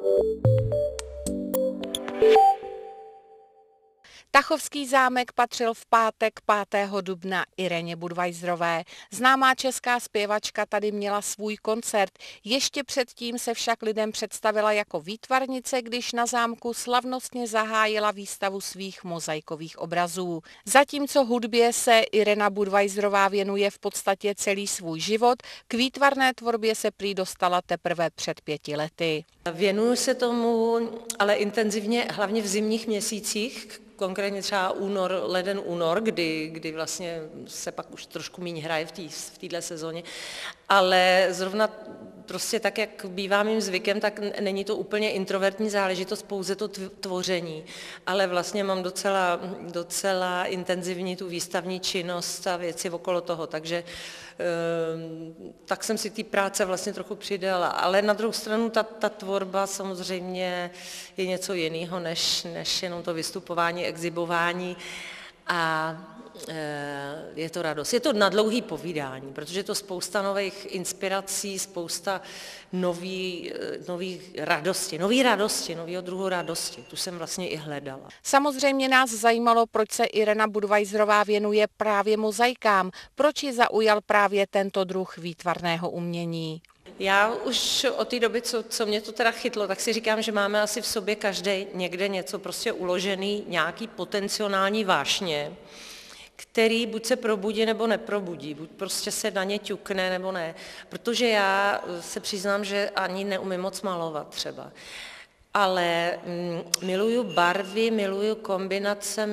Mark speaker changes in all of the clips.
Speaker 1: Tachovský zámek patřil v pátek 5. dubna Ireně Budweiserové. Známá česká zpěvačka tady měla svůj koncert. Ještě předtím se však lidem představila jako výtvarnice, když na zámku slavnostně zahájila výstavu svých mozaikových obrazů. Zatímco hudbě se Irena Budweiserová věnuje v podstatě celý svůj život, k výtvarné tvorbě se prý dostala teprve před 5 lety.
Speaker 2: Věnuju se tomu ale intenzivně, hlavně v zimních měsících, konkrétně třeba leden, únor, kdy vlastně se pak už trošku méně hraje v této sezóně, ale zrovna prostě tak, jak bývá mým zvykem, tak není to úplně introvertní záležitost, pouze to tvoření, ale vlastně mám docela intenzivní tu výstavní činnost a věci okolo toho, takže tak jsem si té práce vlastně trochu přidala, ale na druhou stranu ta tvorba samozřejmě je něco jiného, než jenom to vystupování, exhibování a je to radost. Je to na dlouhý povídání, protože je to spousta nových inspirací, spousta nových radosti, nového druhu radosti. Tu jsem vlastně i hledala.
Speaker 1: Samozřejmě nás zajímalo, proč se Irena Budweiserová věnuje právě mozaikám, proč ji zaujal právě tento druh výtvarného umění.
Speaker 2: Já už od té doby, co mě to teda chytlo, tak si říkám, že máme asi v sobě každý někde něco prostě uložený, nějaký potenciální vášně, který buď se probudí, nebo neprobudí, buď prostě se na ně ťukne, nebo ne. Protože já se přiznám, že ani neumím moc malovat třeba. Ale miluju barvy, miluju kombinace,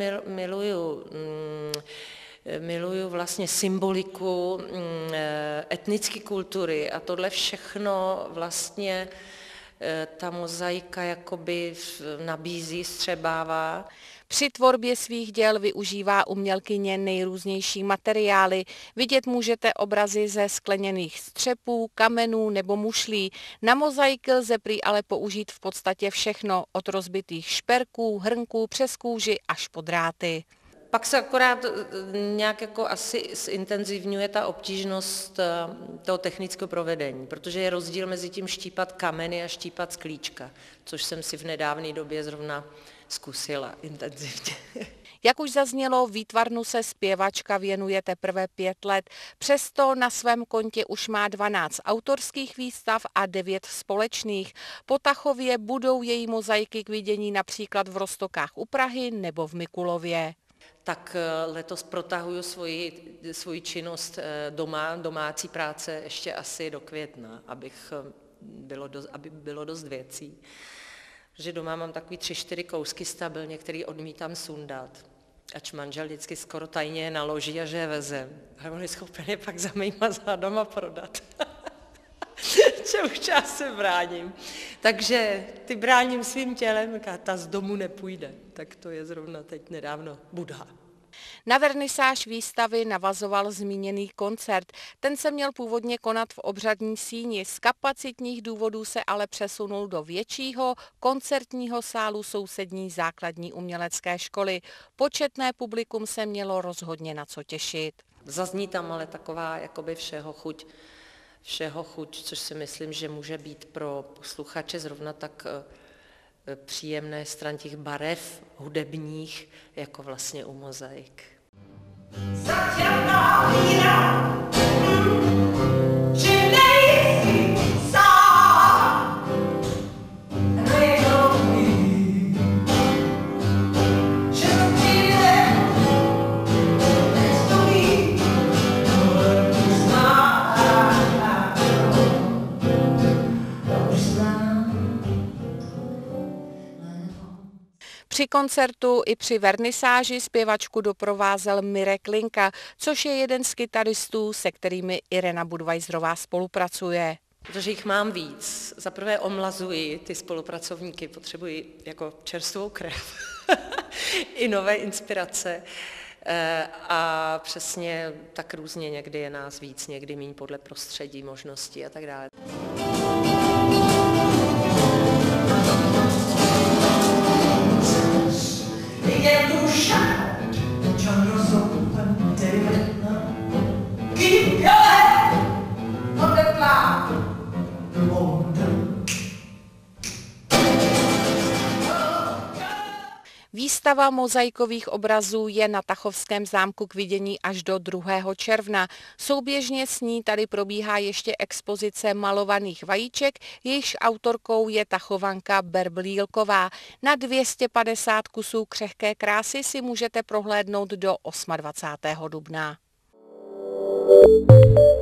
Speaker 2: miluju vlastně symboliku etnické kultury a tohle všechno vlastně ta mozaika jakoby nabízí, střebává.
Speaker 1: Při tvorbě svých děl využívá umělkyně nejrůznější materiály. Vidět můžete obrazy ze skleněných střepů, kamenů nebo mušlí. Na mozaiky lze prý ale použít v podstatě všechno, od rozbitých šperků, hrnků přes kůži až po dráty.
Speaker 2: Pak se akorát nějak jako asi zintenzivňuje ta obtížnost toho technického provedení, protože je rozdíl mezi tím štípat kameny a štípat sklíčka, což jsem si v nedávné době zrovna zkusila intenzivně.
Speaker 1: Jak už zaznělo, výtvarnu se zpěvačka věnuje teprve 5 let, přesto na svém kontě už má 12 autorských výstav a 9 společných. Po Tachově budou její mozaiky k vidění například v Roztokách u Prahy nebo v Mikulově.
Speaker 2: Tak letos protahuju svoji činnost domácí práce ještě asi do května, aby bylo dost věcí. Že doma mám takový 3-4 kousky stabilně, který odmítám sundat. Ač manžel vždycky skoro tajně je naloží a že je vezem. Ale on je schopen je pak za mýma zádama prodat. Čemuž já se bráním. Takže ty bráním svým tělem, ta z domu nepůjde. Tak to je zrovna teď nedávno Buddha.
Speaker 1: Na vernisáž výstavy navazoval zmíněný koncert. Ten se měl původně konat v Obřadní síni. Z kapacitních důvodů se ale přesunul do většího koncertního sálu sousední základní umělecké školy. Početné publikum se mělo rozhodně na co těšit.
Speaker 2: Zazní tam ale taková jakoby všeho chuť, což si myslím, že může být pro posluchače zrovna tak příjemné stran těch barev hudebních, jako vlastně u mozaik.
Speaker 1: Při koncertu i při vernisáži zpěvačku doprovázel Mirek Linka, což je jeden z kytaristů, se kterými Irena Budweiserová spolupracuje.
Speaker 2: Protože jich mám víc. Za prvé omlazuji ty spolupracovníky, potřebuji jako čerstvou krev i nové inspirace. A přesně tak různě někdy je nás víc, někdy míň podle prostředí, možností a tak dále.
Speaker 1: Výstava mozaikových obrazů je na Tachovském zámku k vidění až do 2. června. Souběžně s ní tady probíhá ještě expozice malovaných vajíček, jejichž autorkou je Tachovanka Berblílková. Na 250 kusů křehké krásy si můžete prohlédnout do 28. dubna.